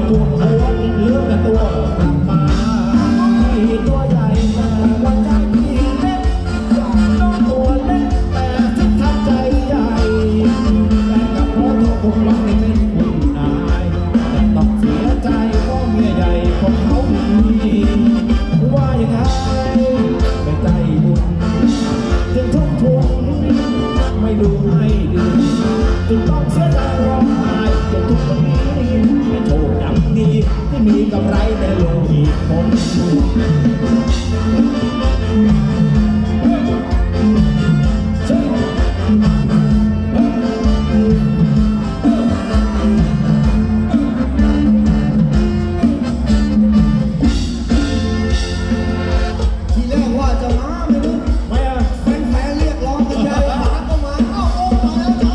ปวดหัวเหลือแต่ตัวกลับมาพี่ตัวใหญ่แต่ว่าใจพี่เล็กน้องตัวเล็กแต่ที่ทำใจใหญ่แต่กับเพราะตัวคงรักในเป็นคุณนายแต่ต้องเสียใจเพราะเมียใหญ่ของเขามีว่ายังไงไม่ใจบุญจึงทุกทวงไม่ดูให้ดีจึงต้องเสียใจร้องไห้จนทุกวันนี้ไม่โชคดังนี้ที่มีกำไรในโลกอีกคนทีแรกว่าจะมาไม่รู้ไม่อะแฟนเรียกร้องกันใหญ่หมาก็มาเอ้าโอ้มาแล้วจ้า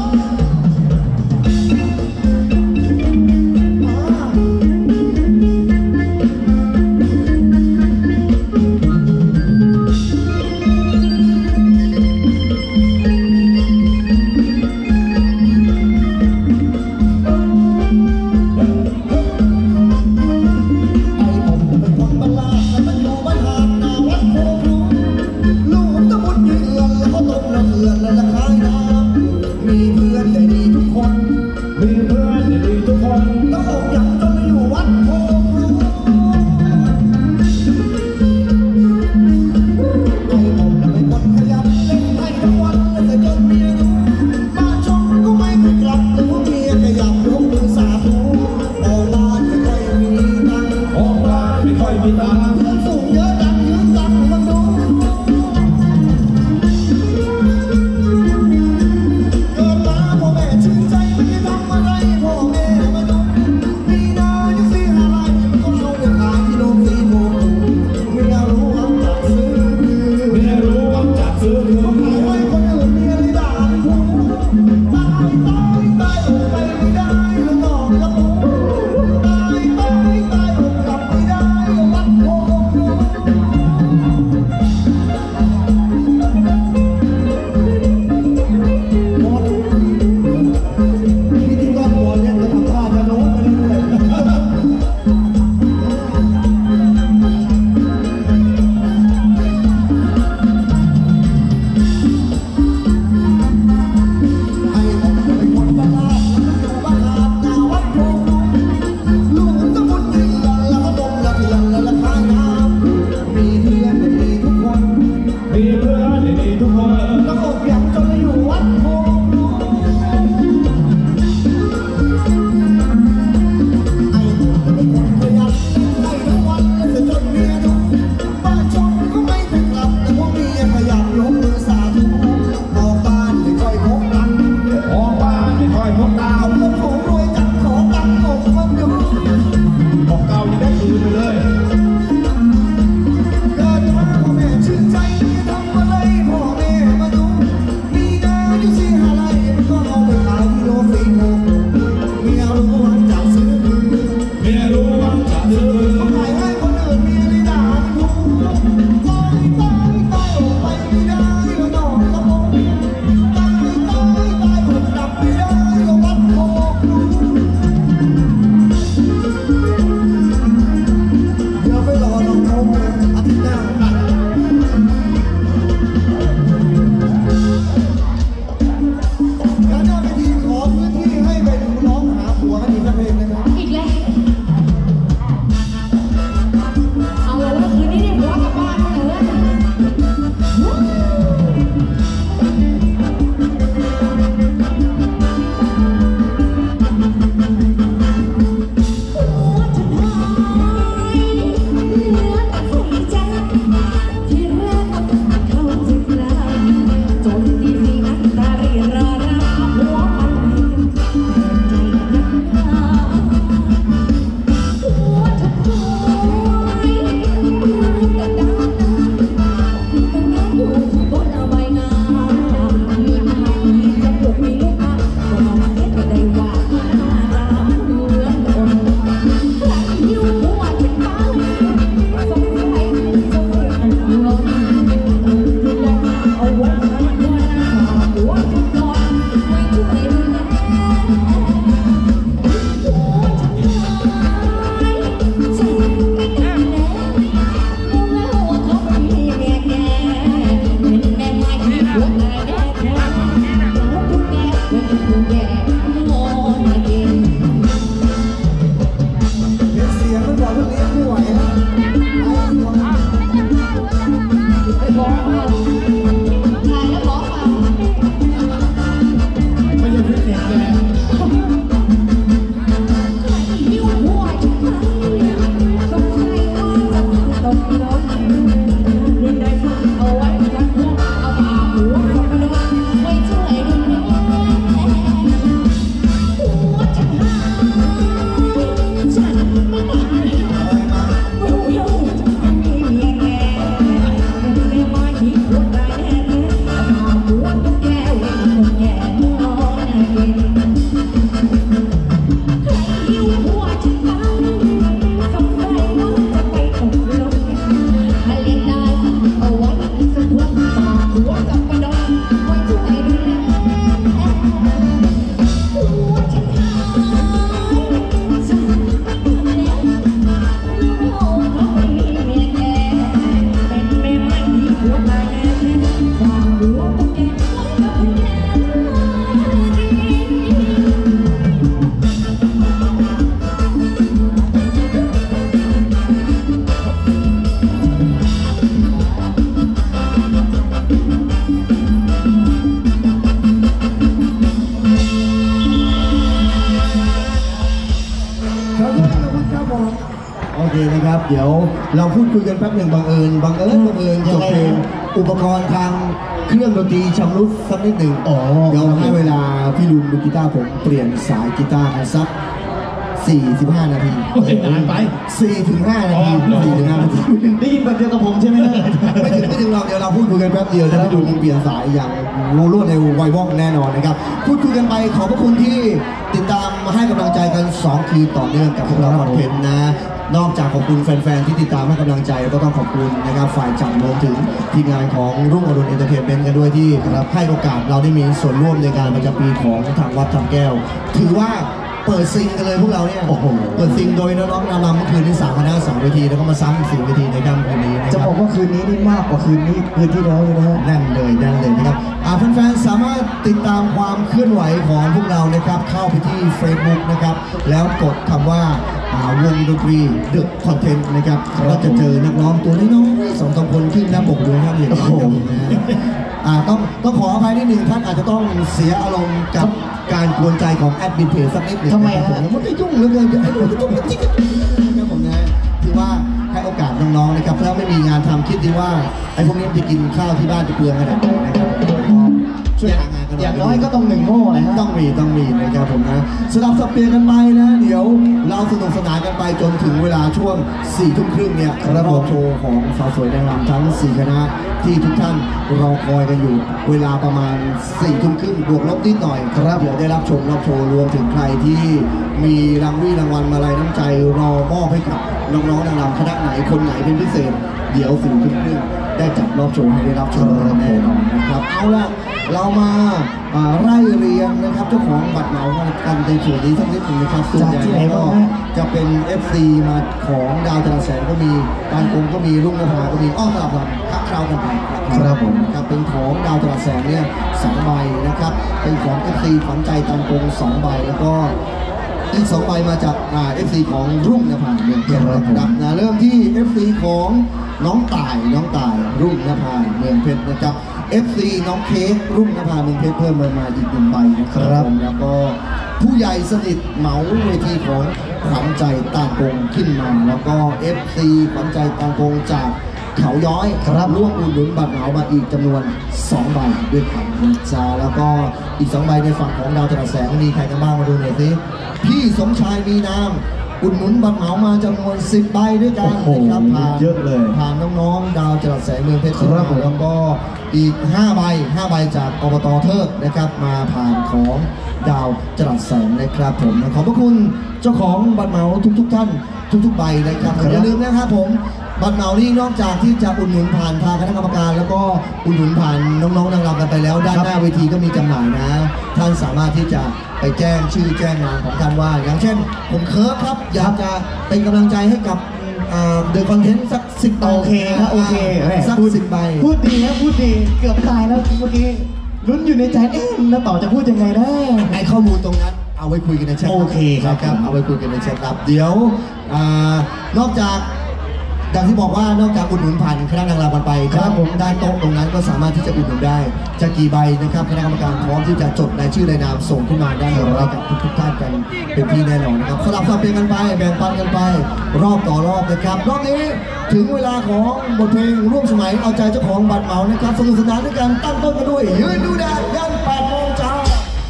ขอบคุณครับผมโอเคนะครับเดี๋ยวเราพูดคุยกันแป๊บหนึ่งบังเอิญจบเพลงอุปกรณ์ทางเครื่องดนตรีชำรุดสักนิดหนึ่งเดี๋ยวให้เวลาพี่ลุงดูกีตาร์ผมเปลี่ยนสายกีตาร์กันสัก45 นาทีนานไป 4-5 นาที4-5 นาทีได้ยินแบบเดียวกับผมใช่ไหมเนี่ยไม่ถึงเราเดี๋ยวเราพูดคุยกันแป๊บเดียวจะได้ดูเปลี่ยนสายอย่างรวดเร็วไวว่องแน่นอนนะครับพูดคุยกันไปขอบพระคุณที่ติดตามมาให้กำลังใจกัน2 คืนต่อเนื่องกับพวกเราคอนเทนต์นะนอกจากขอบคุณแฟนๆที่ติดตามให้กำลังใจก็ต้องขอบคุณนะครับฝ่ายจัดรวมถึงทีมงานของรุ่งอรุณเอนเตอร์เทนเมนต์กันด้วยที่ให้โอกาสเราได้มีส่วนร่วมในการประจำปีของทางวัดทำแก้วถือว่าเปิดซิงกันเลยพวกเราเนี่ยเปิดซิงโดยน้องๆนำเมื่อคืนที่3 คณะ 2 เวทีแล้วก็มาซ้ำ4 เวทีในค่ำคืนนี้นะครับจะบอกว่าคืนนี้นี่มากกว่าคืนที่แล้วเลยนะฮะแน่นเลยนะครับแฟนๆสามารถติดตามความเคลื่อนไหวของพวกเรานะครับเข้าไปที่ Facebook นะครับแล้วกดคำว่าวงดนตรี The Content นะครับก็จะเจอนักร้องตัวน้อยๆ2-3 คนขึ้นหน้าปกด้วยครับอย่างนี้ต้องขออภัยนิดนึงท่านอาจจะต้องเสียอารมณ์กับการกวนใจของแอดมินเพจสักนิดหนึ่งทำไมฮะมันจะยุ่งเหลือเกินไอ้หนูจะต้องมาจิ๊กนะครับผมนะที่ว่าให้โอกาสน้องๆนะครับถ้าไม่มีงานทำคิดดีว่าไอ้พวกนี้จะกินข้าวที่บ้านจะเปลืองขนาดไหนนะครับช่วยหางานกันอย่างน้อยก็ต้อง1 โม่เลยฮะต้องมีนะครับผมนะสลับสับเปลี่ยนกันไปนะเดี๋ยวเราสนุกสนานกันไปจนถึงเวลาช่วง 4:30 เนี่ยรอบโชว์ของสาวสวยนางรำทั้ง4 คณะที่ทุกท่านรอคอยกันอยู่เวลาประมาณ 4:30 บวกลบนิดหน่อยครับเดี๋ยวได้รับชมรอบโชว์รวมถึงใครที่มีรางวัลมาลัยน้ำใจรอมอบให้กับน้องๆนางรำคณะไหนคนไหนเป็นพิเศษเดี๋ยว 4:30 ได้จัดรอบโชว์ให้ได้รับชมแน่นอนนะครับเอาละเรามาไล่เรียงนะครับเจ้าของบัตรเหมากันในส่วนนี้สักนิดหนึ่งนะครับส่วนใหญ่ก็จะเป็น FC มาของดาวจรัสแสงก็มีการกงก็มีรุ่งนภาก็มีสลับคราวกันไปครับผมครับเป็นของดาวจรัสแสงเนี่ย2 ใบนะครับเป็นของ FC ฝันใจการกง2 ใบแล้วก็อีก2 ใบมาจากFC ของรุ่งนภาเมืองเพชรนะครับเริ่มที่ FC ของน้องต่ายรุ่งนภาเมืองเพชรนะครับ FC น้องเค้กรุ่งนภาเมืองเพชรเพิ่มมาอีก1 ใบนะครับแล้วก็ผู้ใหญ่สนิทเหมาเวทีของขวัญใจตากงขึ้นมาแล้วก็ FC ขวัญใจตากงจากเขาย้อยครับร่วมอุดหนุนบัตรเหมามาอีกจำนวน2 ใบด้วยกันนะจ๊ะแล้วก็อีก2 ใบในฝั่งของดาวจรัสแสงมีใครกันบ้างมาดูหน่อยสิพี่สมชายมีนามอุดหนุนบัตรเหมามาจำนวน10 ใบด้วยกันนะครับเยอะเลยผ่านน้องๆดาวจรัสแสงเมืองเพชรแล้วก็อีก5 ใบจากอบต.เทิดนะครับมาผ่านของดาวจรัสแสงนะครับผมขอบพระคุณเจ้าของบัตรเหมาทุกท่านทุกใบนะครับอย่าลืมนะครับผมบัตรเหมานี่นอกจากที่จะอุดหนุนผ่านทางคณะกรรมการแล้วก็อุดหนุนผ่านน้องๆนางรำกันไปแล้วด้านหน้าเวทีก็มีจำหน่ายนะท่านสามารถที่จะไปแจ้งชื่อแจ้งงานของท่านว่าอย่างเช่นผมเคิร์ฟครับอยากจะเป็นกำลังใจให้กับเดอะคอนเทนต์สัก10 ใบโอเคครับโอเคสัก10 ใบพูดดีนะพูดดีเกือบตายแล้วเมื่อกี้ลุ้นอยู่ในใจแล้วต่อจะพูดยังไงนะไอ้ข้อมูลตรงนั้นเอาไว้คุยกันในแชทโอเคครับเอาไว้คุยกันในแชทครับเดี๋ยวนอกจากอย่างที่บอกว่านอกจากอุดหนุนผ่านคณะนางรำกันไปครับผมได้โต๊ะตรงนั้นก็สามารถที่จะอุดหนุนได้จะกี่ใบนะครับคณะกรรมการพร้อมที่จะจดรายชื่อรายนามส่งขึ้นมาได้เรากับทุกท่านกันเป็นที่แน่นอนนะครับสลับสับเปลี่ยนกันไปแบ่งปันกันไปรอบต่อรอบนะครับรอบนี้ถึงเวลาของบทเพลงร่วมสมัยเอาใจเจ้าของบัตรเหมานะครับสนุกสนานด้วยกันตั้งต้นกันด้วยยืนดูแดดยัน8 โมงเช้า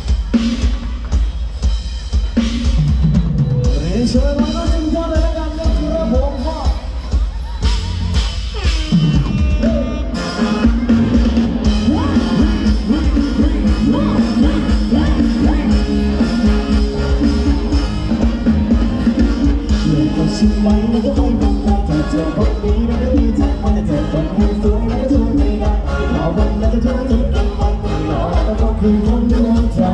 เชิญมาก็จริงจังเลยละกันนะครับผมก็ชิมไว้แล้วก็ไม่ต้องการจะเจอคนนี้แล้วก็ดีใจว่าจะเจอคนที่สวยแล้วก็ช่วยไม่ได้รอวันแล้วก็ช่วยจนกันวันรอแล้วก็คือคนดวงใจ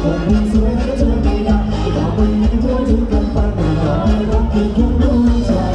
สวยแล้วก็ช่วยไม่ได้รอวันแล้วก็ช่วยจนกันวันรอแล้วก็คือคนดวงใจ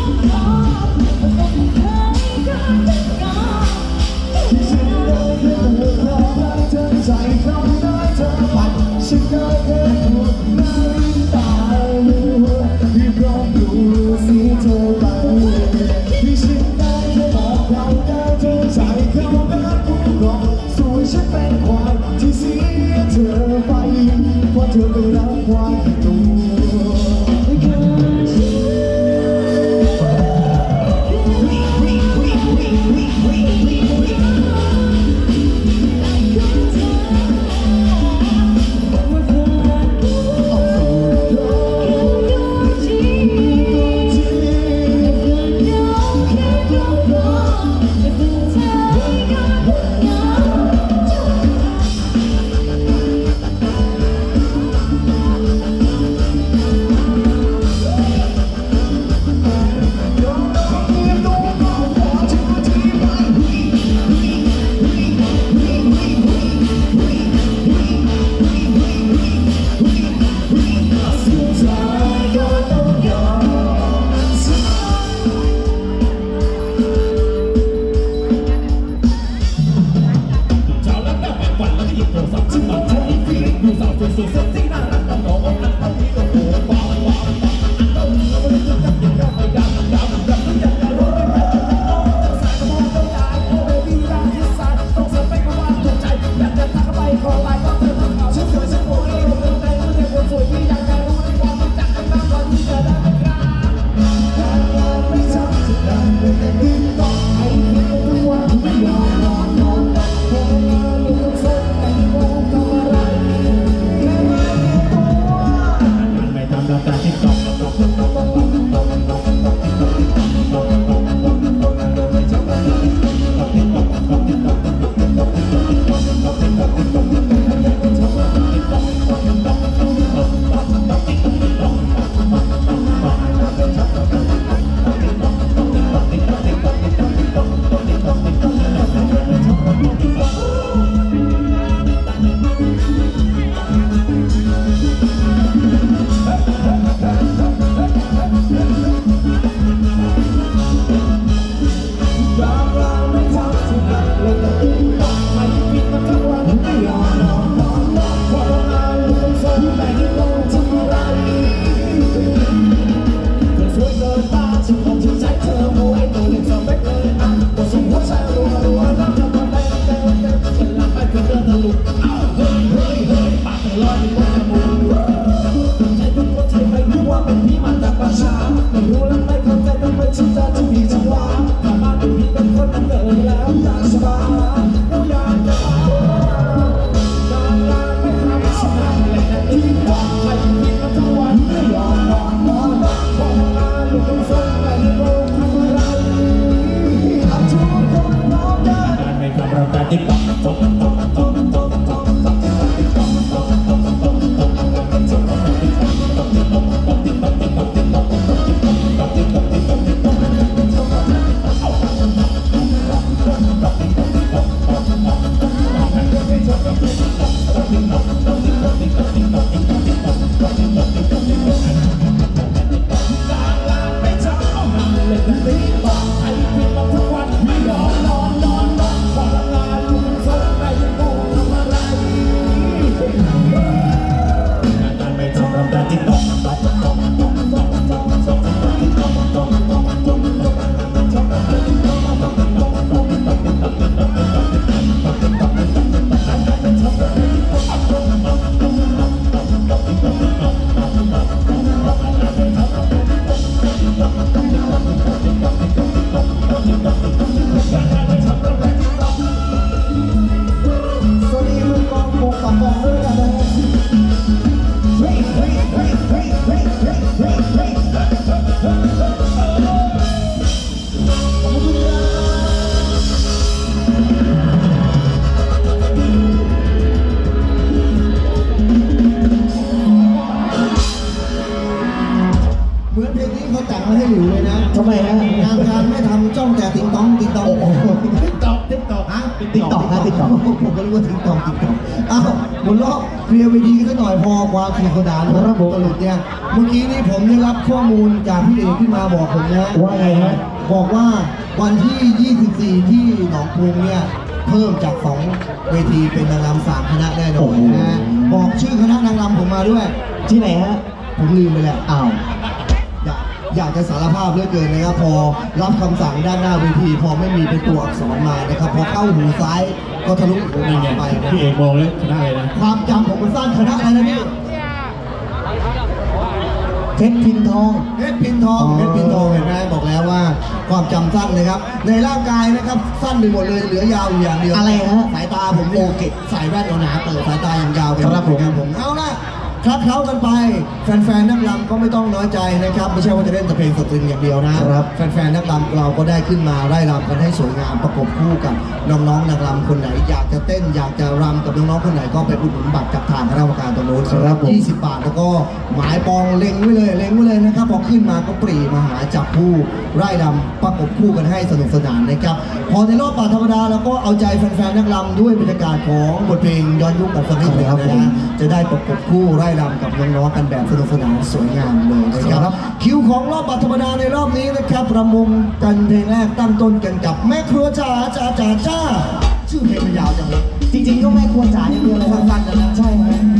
ใจเขาได้เธอปัดฉันได้แค่พูดน้ำตาที่พร้อมดูสิเธอไปที่ฉันได้แค่บอกเขาได้เธอใจเขาได้พูดก่อนส่วนฉันเป็นควายที่เสียเธอไปเพราะเธอไปรักควายตัวทำไมฮะงานการไม่ทำจ้องแต่ติ๊งต้องติ๊งต้องติ๊กตอกติ๊กตอกฮะติ๊กตอกฮะติ๊กตอกผมก็รู้ว่าติ๊งต้องติ๊งต้องอ้าวหมุนรอบเคลียร์เวทีกันสักหน่อยพอความสนุกสนานครับผมตลกเนี่ยเมื่อกี้นี่ผมได้รับข้อมูลจากพี่เอกขึ้นมาบอกผมนะว่าไงฮะบอกว่าวันที่ 24 ที่หนองกรุงเนี่ยเพิ่มจาก 2 เวทีเป็นนางรำ3 คณะแน่นอนนะฮะบอกชื่อคณะนางรำผมมาด้วยที่ไหนฮะผมลืมไปแล้วอ้าวอยากจะสารภาพเหลือเกินนะครับพอรับคำสั่งด้านหน้าเวทีพอไม่มีเป็นตัวอักษรมานะครับพอเข้าหูซ้ายก็ทะลุหูขนี่ไงวาไปนะพี่เอกมองเลยชนะเลยนะความจำผมมันสั้นคณะอะไรนะพี่เพชรพินทองเพชรพินทองอ๋อเพชรพินทองเห็นไหมบอกแล้วว่าความจำสั้นนะครับ ในร่างกายนะครับสั้นไปหมดเลยเหลือยาวอยู่อย่างเดียวอะไรฮะสายตาผมโอเคใส่แว่นหนาๆเปิดสายตาอย่างยาวไปครับผมผมเอาละคลักเคล้ากันไปแฟนๆนักรำก็ไม่ต้องน้อยใจนะครับไม่ใช่ว่าจะเล่นแต่เพลงสตริงอย่างเดียวนะครับ แฟนๆนักรำเราก็ได้ขึ้นมาไล่รำกันให้สวยงามประกบคู่กับน้องๆนักรำคนไหนอยากจะเต้นอยากจะรำกับน้องๆคนไหนก็ไปอุดหนุนบัตรกับทางคณะกรรมการตรงโน้นครับผม 20 บาทแล้วก็หมายปองเล็งไว้เลยนะครับพอขึ้นมาก็ปรีมาหาจับผู้ไล่รำประกบคู่กันให้สนุกสนานนะครับพอในรอบป่าธรรมดาแล้วก็เอาใจแฟนๆนักรำด้วยบรรยากาศของบทเพลงย้อนยุคกันสักนิดหนึงนะฮะจะได้ประกบคู่ไล่รำกับน้องๆกันแบบสนุกสนานสวยงามเลยนะครับคิวของรอบป่าธรรมดาในรอบนี้นะครับประมงกันเพลงแรกตั้งต้นกันกับแม่ครัวจ๋าจ๋าจ๋าจ้าชื่อเพลงมันยาวจังเลยจริงๆก็แม่ครัวจ๋าอย่างเดียวเลยครับสั้นๆนะใช่ฮะ